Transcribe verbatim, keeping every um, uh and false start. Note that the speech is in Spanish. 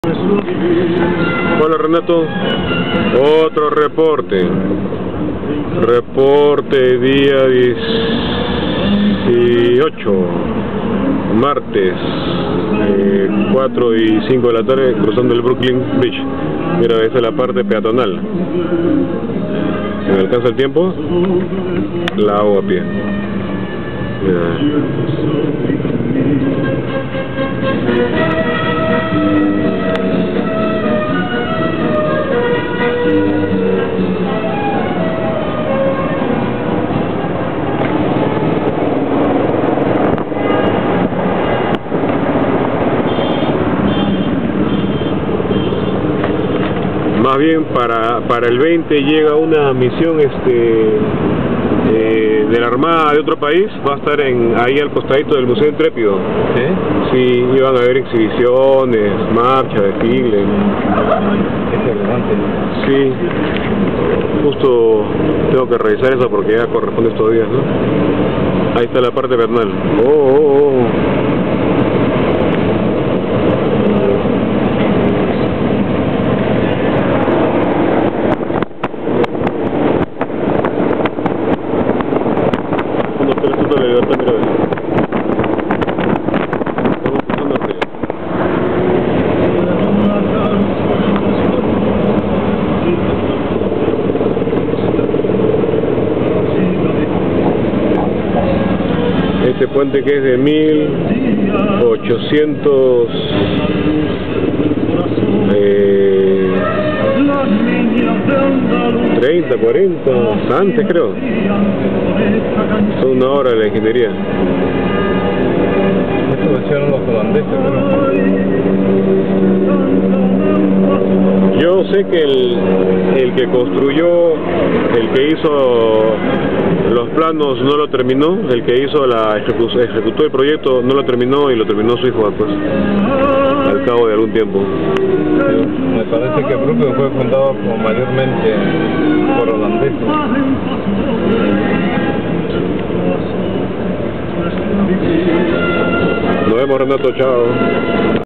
Hola Renato, otro reporte, reporte día dieciocho, martes, eh, cuatro y cinco de la tarde, cruzando el Brooklyn Bridge. Mira, esa es la parte peatonal. Si me alcanza el tiempo, la hago a pie. Mira. Más bien para, para el veinte llega una misión este eh, de la Armada de otro país, va a estar en ahí al costadito del Museo Intrépido. ¿Eh? Sí, iban a haber exhibiciones, marcha, desfile. Interesante. Sí, justo tengo que revisar eso porque ya corresponde estos días, ¿no? Ahí está la parte vernal. Oh, oh, oh. La libertad, mira, estamos cruzando el río. Este puente que es de mil ochocientos eh, treinta, cuarenta, antes creo. Son una hora de la ingeniería. Esto lo hicieron los holandeses, ¿no? Yo sé que el, el que construyó, el que hizo los planos no lo terminó, el que hizo la ejecu ejecutó el proyecto no lo terminó y lo terminó su hijo después, al cabo de algún tiempo. Sí, me parece que Brooklyn fue fundado por, mayormente por holandeses. Nos vemos, Renato, chao.